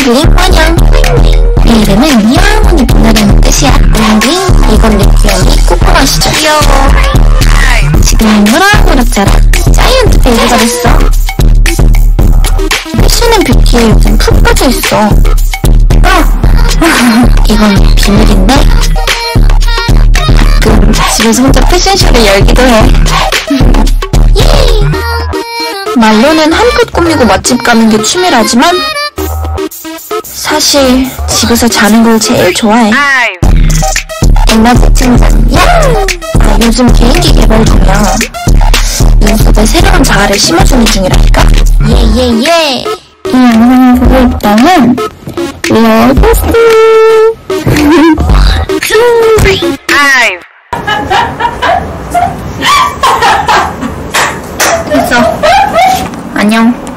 블링블링 원형. 이 이름은 영원히 빛나려는 뜻이야. 블링블링. 이건 내 귀여움이 콧구멍이시죠. 귀여워. 지금 무럭무럭 자라 자이언트 베이비가 됐어. 패션은 뷰티에 요즘 푹 빠져있어. 이건 비밀인데 가끔 집에서 혼자 패션쇼를 열기도 해. 말로는 한껏 꾸미고 맛집 가는 게 취미라지만 사실 집에서 자는 걸 제일 좋아해. 에너지 충전이야. 요즘 개인기 개발 중이야. 눈썹에 새로운 자아를 심어주는 중이랄까? 예예예. 이 영상을 보고 있다면 러브스. 됐어. 안녕.